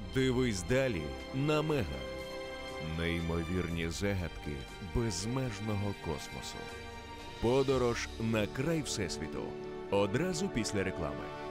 Дивись далі на Мега. Неймовірні загадки безмежного космосу. Подорож на край Всесвіту. Одразу після реклами.